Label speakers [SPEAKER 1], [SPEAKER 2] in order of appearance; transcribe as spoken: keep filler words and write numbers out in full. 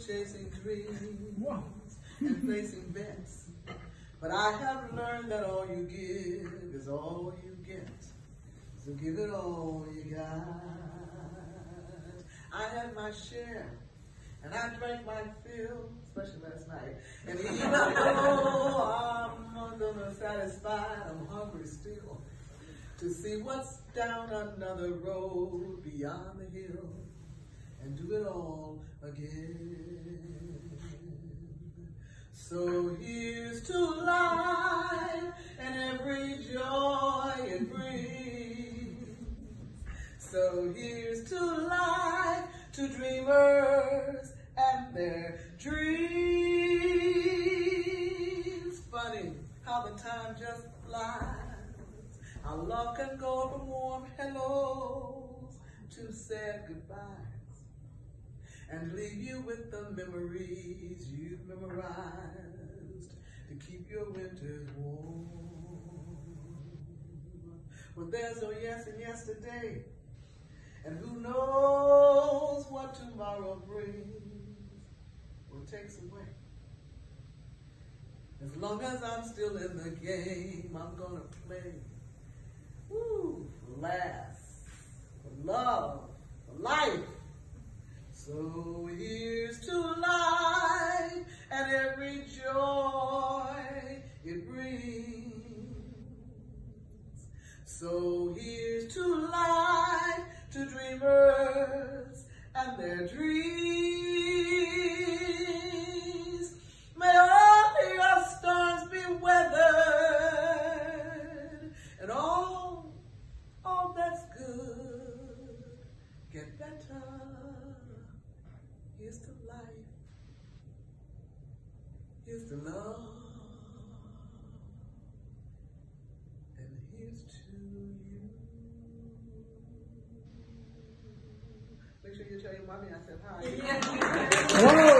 [SPEAKER 1] chasing dreams and placing bets. But I have learned that all you give is all you get. So give it all you got. I had my share, and I drank my fill, especially last night. And even though I'm not gonna satisfy, I'm hungry still to see what's down another road beyond the hill and do it all again. So here's to life and every joy it brings. So here's to life, to dreamers and their dreams. Funny how the time just flies. How love can go from warm hellos to sad goodbyes, and leave you with the memories you've memorized to keep your winters warm. Well, there's no yes and yesterday, and who knows what tomorrow brings or takes away. As long as I'm still in the game, I'm gonna play. Woo, for laughs, for love, for life. So here's to life and every joy it brings. So here's to life, to dreamers and their dreams. May all your storms be weathered, and all, all that's good get better. Here's to life, here's to love, and here's to you. Make sure you tell your mommy I said hi.